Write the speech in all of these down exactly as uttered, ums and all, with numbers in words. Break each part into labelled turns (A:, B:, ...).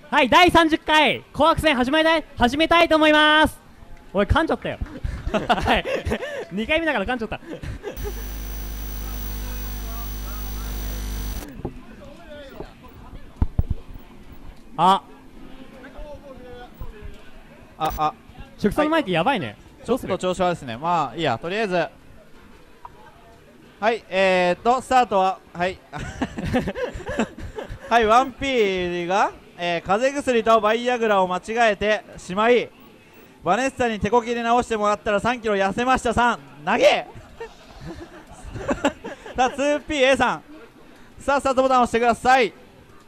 A: はい、だいさんじゅっかい紅白戦始めたい始めたいと思います。おい噛んじゃったよはい、にかいめだから噛んじゃったあ
B: ああ
A: 食さんのマイクやばいね。
B: ちょっと調子悪いですね。まあいいや、とりあえずはい、えーっとスタートははいはい、ワンピーが、えー、風邪薬とバイアグラを間違えてしまい、バネッサに手こきで直してもらったらさんキロ痩せました。さん投げさあ ツーピーエー さん、さあスタートボタンを押してください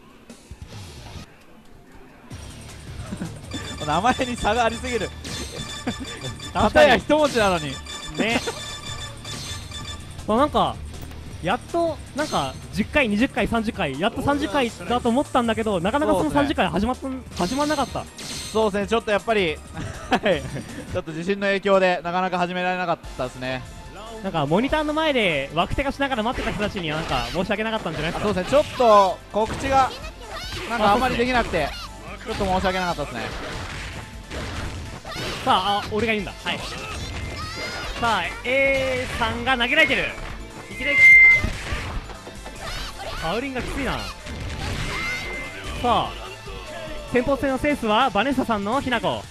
B: 名前に差がありすぎる片や一文字なのに
A: ねまあなんかやっとなんかじゅっかいにじゅっかいさんじゅっかいやっとさんじゅっかいだと思ったんだけど、なかなかそのさんじゅっかい始まった始まんなかった。
B: そうですね、ちょっとやっぱりはいちょっと地震の影響でなかなか始められなかったですね。
A: なんかモニターの前でワクテカしながら待ってた人たちにはなんか申し訳なかったんじゃないですか。
B: そうですね、ちょっと告知がなんかあんまりできなくてちょっと申し訳なかったですね。
A: さあ、あ俺が言うんだ。はい、さあ A さんが投げられてる。いきなりアウリンがきついな。さあ先鋒戦のセンスはバネッサさんのひなこ。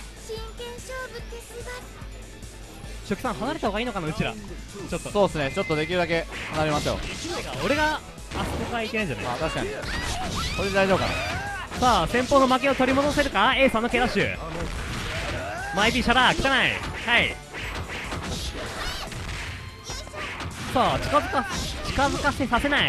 A: 食さん離れた方がいいのかな、うちらちょっと。
B: そうですね、ちょっとできるだけ離れますよ。
A: 俺があそこがいけないんじゃない。
B: あ、確かにこれで大丈夫かな。
A: さあ先鋒の負けを取り戻せるか A さんの K ダッシュ。マイビーシャラー汚い。はい、さあ近づか近づかせさせない。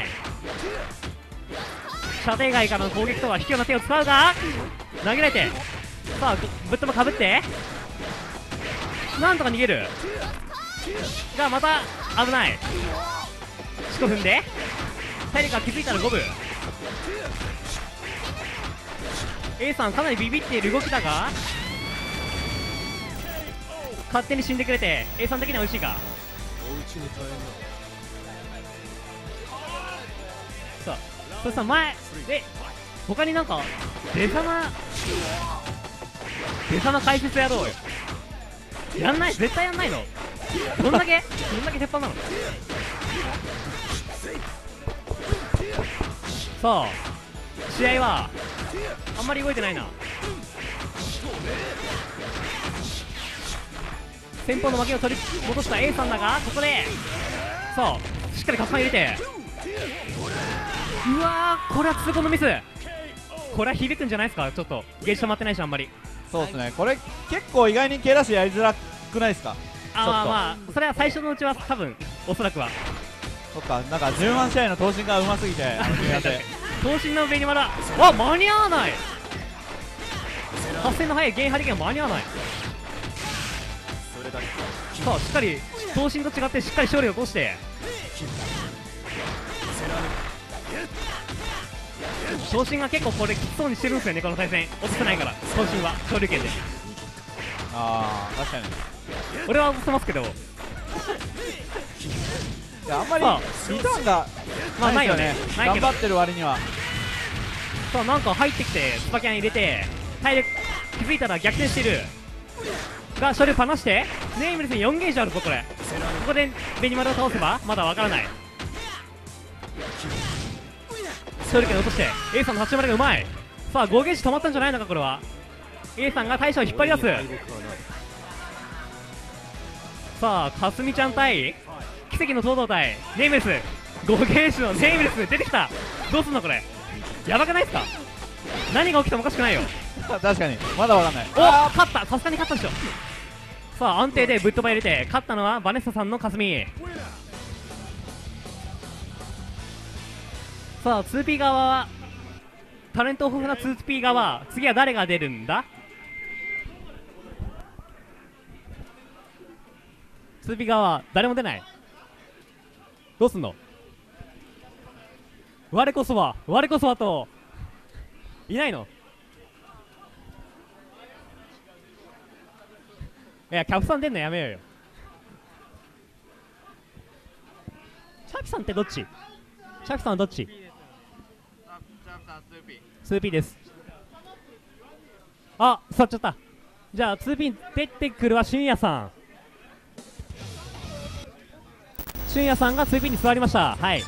A: 射程外からの攻撃とは卑怯な手を使うが投げられて、さあぶっ飛ばかぶってなんとか逃げるがまた危ない。しこ踏んで体力が気づいたら五分。 A さんかなりビビっている動きだが勝手に死んでくれて A さん的には美味しいか。さあそしたら前で他になんか出様出様解説やろうよ。やんない、絶対やんないの。どんだけどんだけ鉄板なの。さあ試合はあんまり動いてないな。先方の負けを取り戻した A さんだがここでさあしっかりカッパン入れて、うわーこれは痛恨のミス。これは響くんじゃないですか。ちょっとゲージ溜まってないしあんまり。
B: そうですね、これ結構意外に K ダッシュやりづらくないですか。
A: あーまあそれは最初のうちは多分おそらくは。
B: そっか、なんかじゅうまん試合の投資がうますぎて苦手
A: 頭身の上にまだあ間に合わない。発戦の速いゲーンハリケーン間に合わない。さあしっかり頭身と違ってしっかり勝利を起こして、頭身が結構これきつそうにしてるんですよね、この対戦。落とせないから頭身は勝利権で。
B: ああ確かに。
A: 俺は落とせますけど
B: いやあんまりリターンが
A: まあないよね。ないけど
B: 頑張ってる割には。
A: さあなんか入ってきてスパキャン入れて体力気づいたら逆転してるが処理を離してネームレスによんゲージあるぞこれ。ここでベニマルを倒せばまだわからない。処理権落として A さんの立ち回りがうまい。さあごゲージ止まったんじゃないのかこれは。 A さんが大将を引っ張り出す。さあかすみちゃん対奇跡の東堂対ネームレスごゲージのネームレス出てきた。どうすんのこれ、やばくないっすか。何が起きてもおかしくないよ。
B: 確かにまだわかんない。
A: お勝った、さすがに勝ったでしょ。さあ安定でぶっ飛ば入れて勝ったのはバネッサさんのかすみ。さあ ツーピー 側はタレント豊富な ツーピー 側、次は誰が出るんだ。 ツーピー 側は誰も出ない。どうすんの。我こそは我こそはといないの。いやキャプさん出んのやめようよ。チャピさんってどっち。チャピさんはどっち。スーピーです。 あ、座っちゃった。じゃあツーピン出てくるは俊也さん。俊也さんがツーピンに座りました。はい。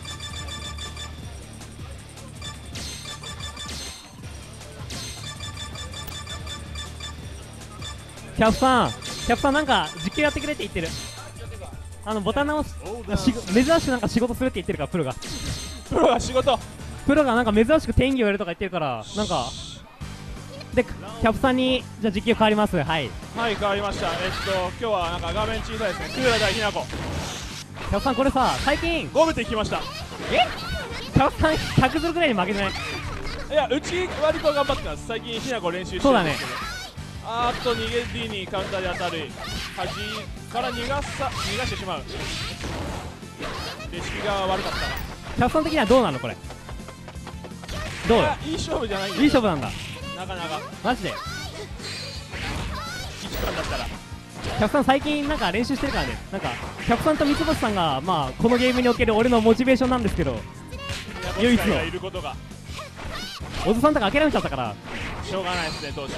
A: キャプさん、キャプさんなんか実況やってくれって言ってる。あのボタン直す、し珍しくなんか仕事するって言ってるから、プロが
C: プロが仕事
A: プロがなんか珍しく天気をやるとか言ってるから、なんかでキャプさんにじゃあ実況変わります。はい、
C: はい変わりました。えっと今日はなんか画面小さいですね。クーラ対ひなこ。
A: キャプさんこれさ最近
C: ゴムってきました。
A: えキャプさんひゃくズルぐらいに負けてない？
C: いやうち割と頑張ってます。最近ひなこ練習してるんですけど、あーっと逃げ D にカウンターで当たる、端から逃がさ逃がしてしまう。レシピが悪かったな。
A: キャプさん的にはどうなのこれ？どうよ？
C: いやいい勝負じゃないんだよ。
A: いい勝負なんだ。
C: なかなか
A: マジで
C: いちかんだったら。
A: キャプさん最近なんか練習してるからね。なんかキャプさんと三つ星さんがまあこのゲームにおける俺のモチベーションなんですけど、唯一の
C: がいることが
A: 小津さんとか諦めちゃったから、
C: しょうがないですね投手は。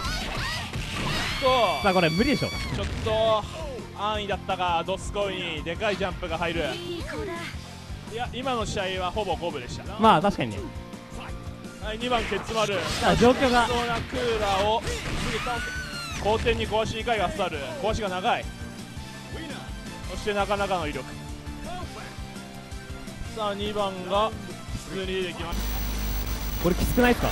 A: さあこれ無理でしょ。
C: ちょっと安易だったがドスコイにでかいジャンプが入る。いや今の試合はほぼ五分でした。
A: まあ確かにね。
C: はいにばんケツ丸、
A: さあ状況が
C: そうなクーラーをすぐ倒す。後転に壊しにかいがスタール、壊しが長い。そしてなかなかの威力。さあにばんが普通に出てきました。
A: これきつくないですか？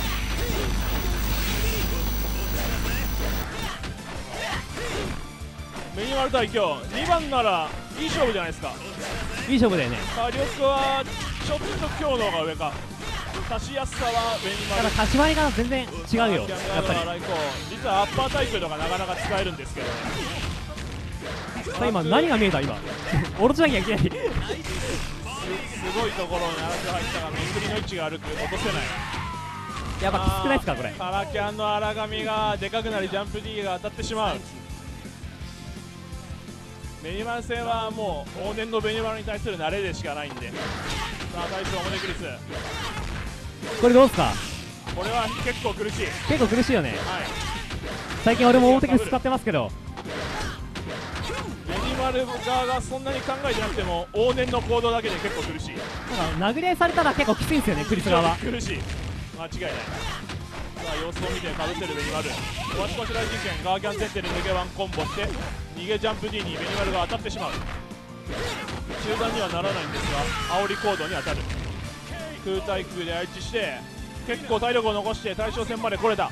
C: メニュマル対強にばんならいい勝負じゃないですか。
A: いい勝負だよね。
C: 火力はちょっと強の方が上か。差しやすさはメニュマル。
A: ただ勝ち回りが全然違うよやっぱり。
C: 実はアッパータイプとかなかなか使えるんですけど、
A: さあ今何が見えた？今オロチなきゃいけない。
C: す, すごいところに荒く入ったがめくりの位置が悪く落とせない。
A: やっぱきつくないですかこれ？
C: カラキャンの荒髪がでかくなりジャンプ D が当たってしまう。ベニマル戦はもう往年のベニマルに対する慣れでしかないんで。さあ対象表クリス、
A: これどうすか？
C: これは結構苦しい。
A: 結構苦しいよね。
C: はい、
A: 最近俺も表クリス使ってますけど、
C: ベニマル側がそんなに考えてなくても往年の行動だけで結構苦しい。
A: なんか殴り合いされたら結構きついんですよねクリス側は。
C: 苦しい、間違いない。さあ様子を見てかぶってるベニマル、おわしこしらい人権ガーキャン前提で抜けワンコンボして逃げジャンプ D にベニマルが当たってしまう。中段にはならないんですが煽りコードに当たる。空対空で相打ちして結構体力を残して対象戦まで来れた。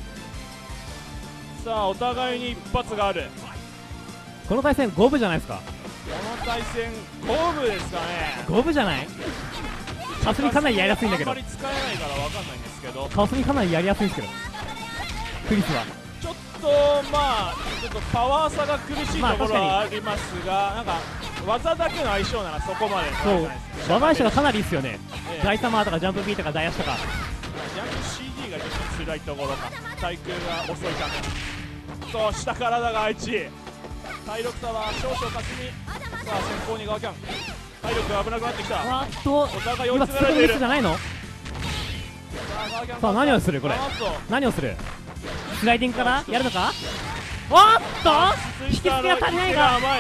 C: さあお互いに一発がある。
A: この対戦五分じゃないですか？
C: この対戦五分ですかね。
A: 五分じゃない？かすみかなりやりやすいんだけど。
C: あんまり使えないから分かんないんですけど、
A: かすみかなりやりやすいんですけどクリスは
C: ちょっとまあちょっとパワー差が苦しいところはありますが、なんか技だけの相性ならそこまで
A: そう、技相性がかなりいいっすよね。
C: ええ、
A: 大サマーとかジャンプ B とか大足とか。
C: ジャンプ シーディー がちょっと辛いところか、対空が遅いため。そう下からだが愛知体力差は少々かすみ。さあ先行にガーキャン体力が危なくなってきた。
A: わーっと
C: お互い追い
A: 今
C: 詰められている。
A: ミスじゃないの？
C: さあガーキャン
A: さあ何をするこれ？
C: あーっと
A: 何をする？スライディングからやるのか？おっと引き付けが足りないが、
C: 甘い。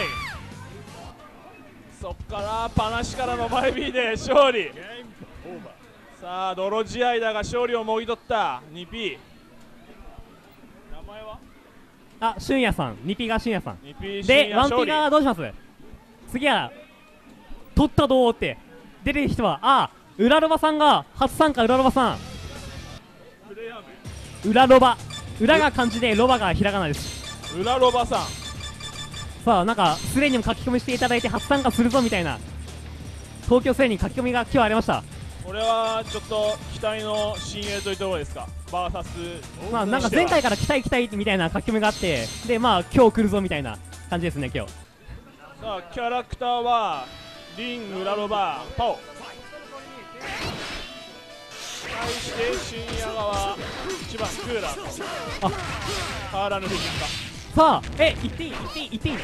C: そっからパナシからの前 B で勝利。さあ泥試合だが勝利をもぎ取った にピー。 名前は
A: あ、俊也さん、にピーが俊也さん
C: にピー
A: で、ワンピー
C: 勝利。
A: がどうします？次は取ったどうって出てる人は、あ、裏ロバさんが初参加。裏ロバさん、裏ロバ、裏が漢字でロバがひらがなです。
C: 裏ロバさん、
A: さあなんかすでにも書き込みしていただいて初参加するぞみたいな東京すでに書き込みが今日ありました。
C: これはちょっと期待の新鋭というところですか。バーサス
A: まあなんか前回から期待期待みたいな書き込みがあって、でまあ今日来るぞみたいな感じですね今日。
C: さあキャラクターはリン、裏ロバ、パオ。対して深夜側いちばんクーラーと
A: あ
C: 変わらぬ布陣か。
A: さあえ言っていい言っていい言っていい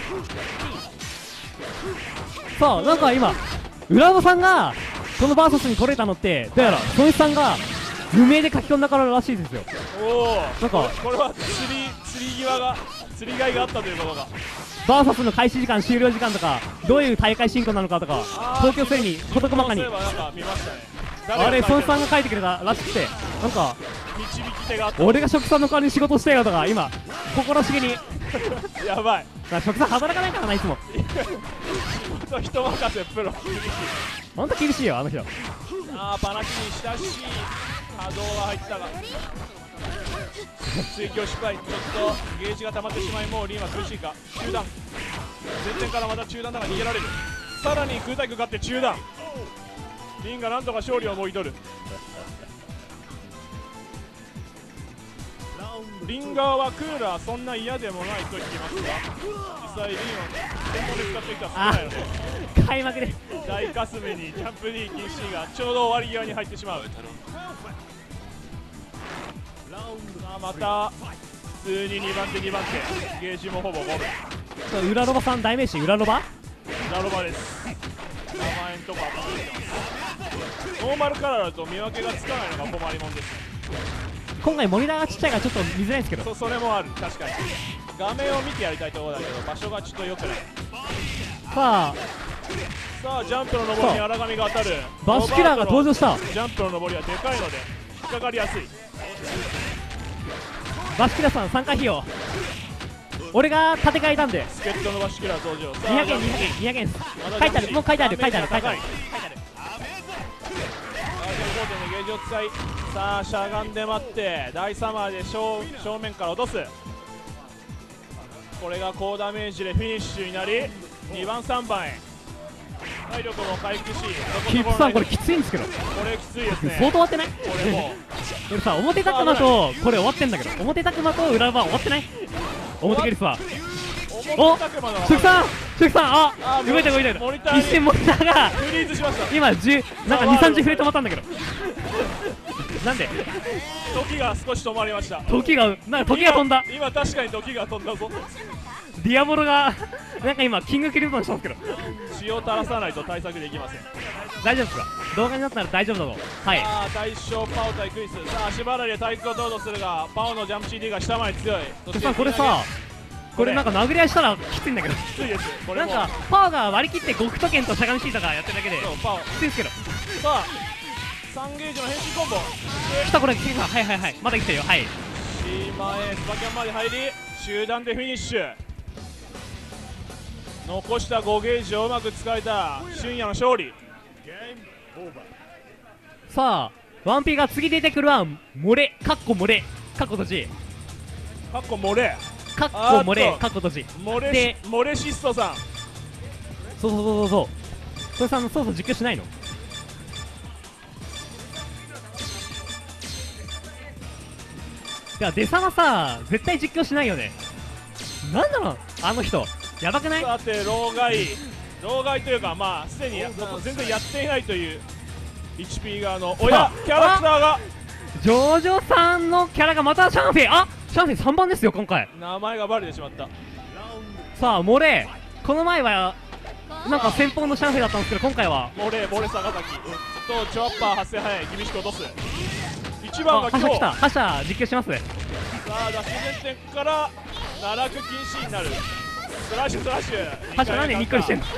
A: さあなんか今浦野さんがこのバーサスに来れたのってどうやらソイさんが無名で書き込んだかららしいですよ。
C: おお、
A: なんか
C: これは釣り釣り際が釣りがいがあったということか。
A: バーサスの開始時間終了時間とかどういう大会進行なのかとか東京セリに事細かに、
C: そういえばなんか見ましたね。
A: あれ孫さん
C: が
A: が書いてくれたらしくて、なんか
C: 導き手があった。
A: 俺が食さんの代わりに仕事してよとか今心しげに
C: やばい。
A: 食さん働かないからな、いつも
C: 人人任せプロ。
A: ほんと厳しいよあの人。
C: あーパナキに親しい波動が入ったが追強失敗。ちょっとゲージが溜まってしまい、もうリンは苦しいか。中断、前線からまた中断だが逃げられる。さらに空対空勝って中断。リンがなんとか勝利をもぎ取る。リン側はクーラーそんな嫌でもないと言っていますが、実際リンを専門で使っている人は少ないので
A: 開幕で
C: 大霞にジャンプ D 禁止がちょうど終わり際に入ってしまう。さあまた普通ににばん手にばん手、ゲージもほぼゴム。
A: 裏ロバさん代名詞裏ロバ
C: ラロバです。名前んとこ頭に入ってます。ノーマルカラーだと見分けがつかないのが困りもんです。
A: 今回モニターがちっちゃいからちょっと見づらいんですけど、
C: そそれもある。確かに画面を見てやりたいところだけど場所がちょっと良くない。
A: さあ
C: さあジャンプの上りに荒神が当たる。
A: バスキュラーが登場した。
C: ジャンプの上りはでかいので引っかかりやすい。
A: バスキュラーさん参加費用俺が立て替えたんで
C: 助っ人のバシキュラー登場。さあ
A: にひゃくえんにひゃくえんにひゃくえんです書いてある、もう書いてある書いてある書いてある
C: ごてんでゲージを使い、さあしゃがんで待って大サマーで 正, 正面から落とす。これが高ダメージでフィニッシュになりにばんさんばんへ体力も回復し、
A: キップさんこれきついんですけど、
C: これきついですね。
A: 相当終わってない
C: これも
A: 俺さ表タクマとこれ終わってんだけど、表タクマと裏バー終わってない。表ケリスはお
C: 表タクマの
A: シュクさんシュクさんあ
C: あ
A: 動いた動いた
C: モニターに
A: 一瞬モニターが
C: フリーズしました。
A: 今じゅうなんかに、さんじゅうフレ止まったんだけどなんで
C: 時が少し止まりました。
A: 時がなんか時が飛んだ。
C: 今今確かに時が飛んだぞ。
A: ディアボロがなんか今キングキルトンしたんですけど
C: 血を垂らさないと対策できません。
A: 大丈夫ですか、動画になったら大丈夫だと。はい
C: さあ対象パオ対クイス。さあ足払いで対空をどうぞするがパオのジャンプ シーディー が下まで強い。そして
A: さこれさこれなんか殴り合いしたらきついんだけど、
C: きついです。これも
A: なんかパワーが割り切って極都剣としゃがみシーとかやってるだけで
C: そうパオ。
A: きついですけど、
C: さあさんゲージの変身コンボ
A: 来たこれ来た、はいはいはいまだ来てるよ。はい
C: C 前スパキャンまで入り集団でフィニッシュ。残したごゲージをうまく使えた俊也の勝利。
A: さあワンピーが次出てくるは漏れかっこ漏れかっこ閉じ
C: かっこ漏れ
A: かっこ漏れ
C: あーっと
A: かっこ閉じ
C: 漏れ
A: で
C: し漏れシストさん。
A: そうそうそうそうそうそれさんそうそう実況しないの。いやデサはさ絶対実況しないよね。なんなのあの人やばくない。
C: さて老害老害というかまあすでにや全然やっていないという エイチピー 側の親
A: あ
C: キャラクターが
A: ジョジョさんのキャラがまたシャンフェイ、あシャンフェイさんばんですよ今回。
C: 名前がバレてしまった。
A: さあ漏れこの前はなんか先方のシャンフェイだったんですけど今回は
C: 漏れ漏れ坂崎とチョアッパー発生早い厳しく落とす。いちばん
A: あ覇者来
C: が今日。さ
A: た覇者実況しますね。
C: あ脱前点から奈落禁止になる。スラッシュスラッシュ
A: 覇者なんでにっこりしてんの。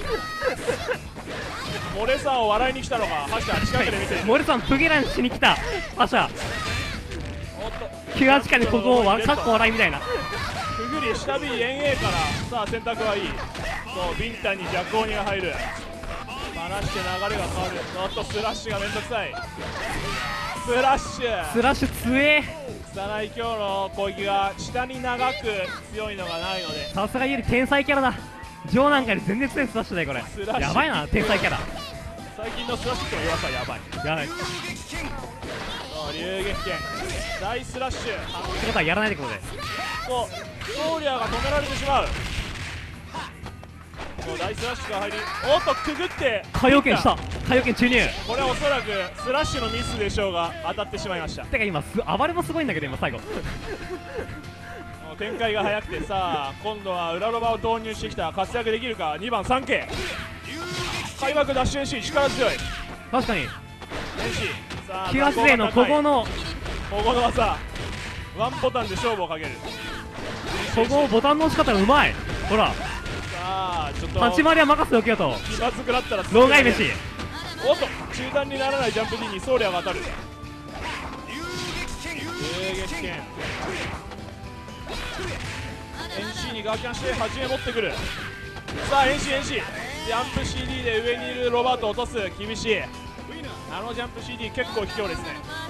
C: 漏れさんを笑いに来たのが覇者近くで見てる。
A: モレさんプゲランしに来た覇者
C: おっと
A: 気が近にここをわかっこ笑いみたいな。
C: くぐり下 B 遠 A からさあ選択はいい。そうビンタに逆鬼が入る。離して流れが変わる。おっとスラッシュがめんどくさい。スラッシュ
A: スラッシュ強え。
C: 拙い今日の攻撃が下に長く強いのがないので
A: さすがより天才キャラだ。ジョーなんかより全然強いスラッシュだよこれ。
C: スラッシュ
A: やばいな天才キャラ
C: 最近のスラッシュの弱さはやばい。
A: やばいっ
C: そう流撃剣大スラッシュ
A: てことはやらないってことで
C: そうソーリアが止められてしまう。そう大スラッシュが入りおっとくぐって
A: 海洋圏した海洋圏注入。
C: これはおそらくスラッシュのミスでしょうが当たってしまいました。
A: てか今す暴れもすごいんだけど今最後
C: もう展開が早くてさあ今度は裏ロバを投入してきた。活躍できるか。にばん さんケー 開幕ダッシュ エンシー 力強い。
A: 確かに
C: エンシーさあ
A: きゅうはち勢のここの
C: ここの技ワンボタンで勝負をかける。
A: ここボタンの押し方がうまい。ほら
C: さあちょっと
A: 立ち回りは任せておけよと。
C: 気まずくなったら
A: 老害飯。
C: おっと中断にならないジャンプ D にソーリャが当たる。流撃剣 エヌシー にガーキャンして端へ持ってくる。さあ エヌシーエヌシー ジャンプ シーディー で上にいるロバートを落とす。厳しい。あのジャンプ シーディー 結構卑怯ですね。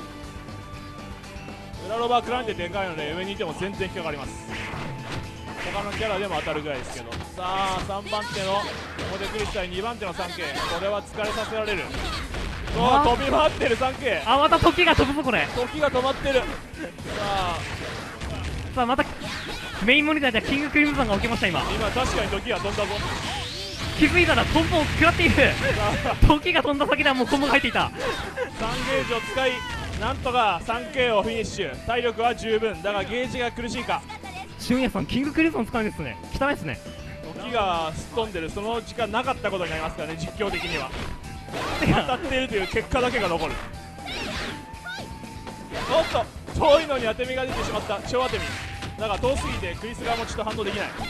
C: 裏ロバークランってでかいので上にいても全然引っかかります。他のキャラでも当たるぐらいですけど。さあさんばん手のモデクリス対にばん手の スリーケー、 これは疲れさせられる。そう飛び回ってる スリーケー、
A: あまた時が飛ぶぞこれ。
C: 時が止まってる。さあ
A: さあまたメインモニターでキングクリムゾンが起きました。今
C: 今確かに時が飛んだぞ。
A: 気づいたらコンボを食らっている。
C: さあ
A: 時が飛んだ先ではもうコンボが入っていた。
C: さんゲージを使いなんとか スリーケー をフィニッシュ。体力は十分だがゲージが苦しいか。
A: 俊也さんキングクリムゾン使うんですね。汚いですね。
C: 時がすっ飛んでる。その時間なかったことになりますからね、実況的には。当たっているという結果だけが残る。おっと遠いのに当て身が出てしまった。超当て身だが遠すぎてクリス側もちょっと反応できない。さ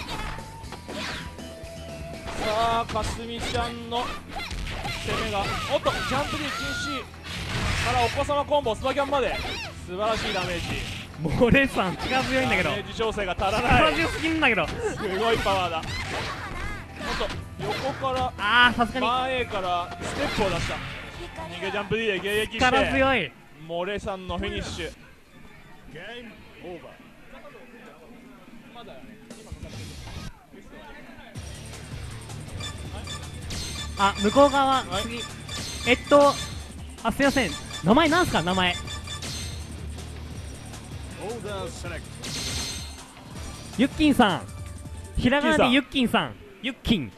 C: あかすみちゃんの攻めがおっとジャンプ D 禁止からお子様コンボスパキャンまで素晴らしいダメージ。
A: モレさん力強いんだけど
C: ダメージ調整が足らな
A: 力
C: い。
A: 強すぎんだけど。
C: すごいパワーだ。おっと横から
A: ああさすがに
C: 前 A からステップを出した。逃げジャンプ D で迎撃
A: 力
C: して
A: 強い。
C: モレさんのフィニッシュ。
A: あ向こう側
C: はい
A: 次えっとあすいません名前なんすか名前。ユッキンさんひらがなでユッキンさんユッキン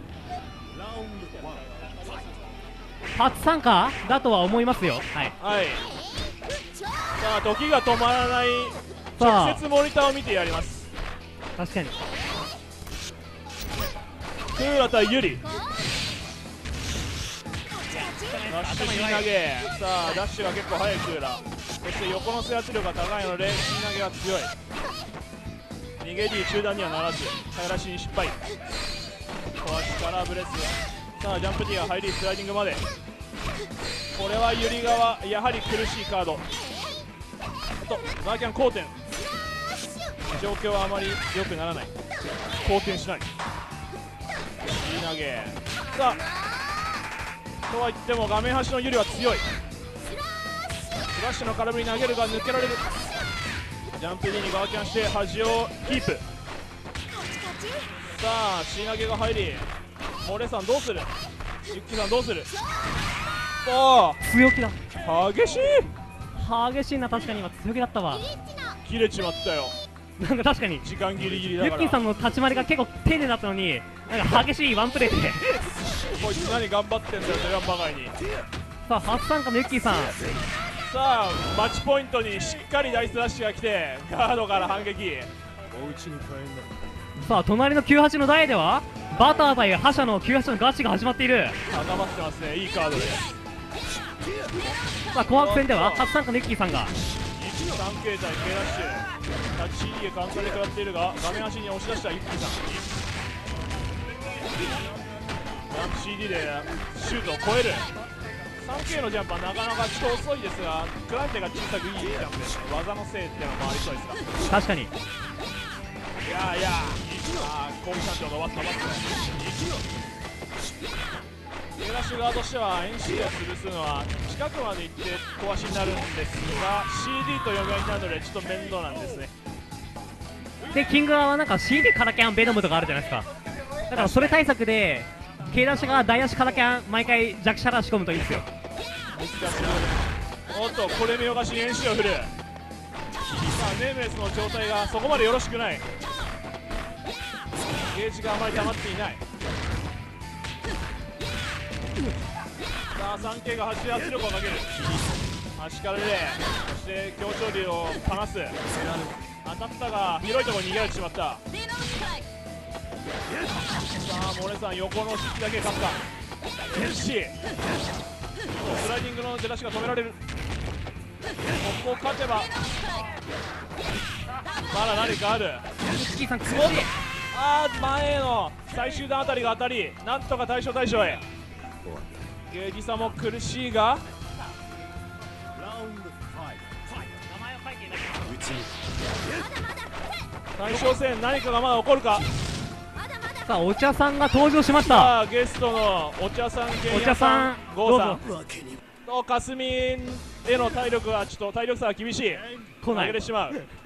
A: 初参加だとは思いますよ。はい
C: はい。さあ時が止まらない。
A: さあ
C: 直接モニターを見てやります。
A: 確かに
C: クーラ対ユリダッシュ C 投げ。さあダッシュが結構速いクーラ。そして横の制圧力が高いので C 投げは強い。逃げ D 中断にはならず平らしに失敗。壊しからブレス。さあジャンプ D が入りスライディングまで。これはユリ側やはり苦しいカード。あとガーキャン後転。状況はあまり良くならない。後転しない。いい投げ。さあとは言っても画面端のユリは強い。フラッシュの空振り投げるが抜けられる。ジャンプ D にガーキャンして端をキープ。さあ C 投げが入りモレさんどうする。ユッキーさんどうする。お
A: 強気だ。
C: ー激しい。
A: 激しいな。確かに今強気だったわ。
C: 切れちまったよ。
A: なんか確かに
C: 時間ギリギリだ
A: ユ
C: から
A: ッキンさんの立ち回りが結構丁寧だったのになんか激しいワンプレーで
C: こいつ何頑張ってんだよと言わんばかりに。
A: さあ初参加のユッキーさん
C: さあマッチポイントにしっかりダイスラッシュが来てガードから反撃。
A: さあ隣のきゅうはちの台ではバター対覇者のきゅうはちのガチが始まっている。
C: 固まってますね。いいカードです。
A: さあ紅白戦では初参加のユッキーさんが
C: さんケー 対 K ダッシュタッチ シーディー でカウンターで食らっているが画面端に押し出したユッキーさん。ジャンプ シーディー でシュートを超える。 さんケー のジャンプはなかなかちょっと遅いですがクランテが小さくいいジャンプですね。技のせいっていうのもありそうですが
A: 確かに
C: いやいやあー攻撃判定を伸ばす伸ばす。K ダッシュ側としては エヌシー を潰すのは近くまで行って壊しになるんですが シーディー と読み合いになるのでちょっと面倒なんですね。
A: でキング側はなんか シーディー カラキャンベノムとかあるじゃないですか。だからそれ対策で K ダッシュ側大足カラキャン毎回弱シャラ仕込むといいですよ。
C: 難しい。おっとこれ見よがしに エヌシー を振る。さあネームレスの状態がそこまでよろしくない。ゲージがあまり溜まっていない。さあ さんケー が端で圧力をかける。端からでそして強調流を離す。当たったが広いところに逃げられてしまった。さあモレさん横の引きだけ勝った。 エヌシー スライディングの出だしが止められる。 ここ勝てばまだ何かある。
A: キキさん苦しい。
C: あー前への最終段あたりが当たり、なんとか対象対象へ。ゲージ差も苦しいが対象戦何かがまだ起こるか。
A: さあお茶さんが登場しました。
C: さあゲストのお茶さん、けん
A: お
C: やさ
A: 茶さん
C: ん、ゴーさん
A: どう
C: とかすみんへの体力はちょっと体力差が厳しい。
A: 来ない
C: 投げてしまう。